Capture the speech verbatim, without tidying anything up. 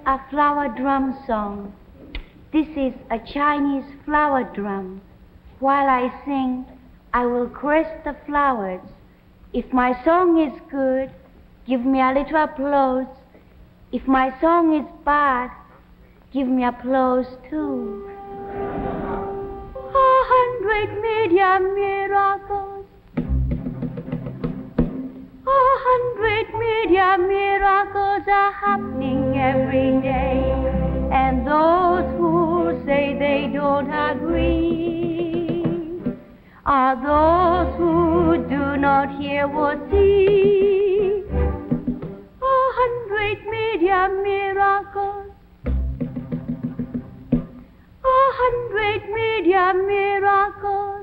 a flower drum song. This is a Chinese flower drum. While I sing, I will caress the flowers. If my song is good, give me a little applause. If my song is bad, give me applause too. A hundred million miracles. A hundred million miracles are happening every day. And those who say they don't agree are those who do not hear or see. A hundred million miracles. A hundred million miracles.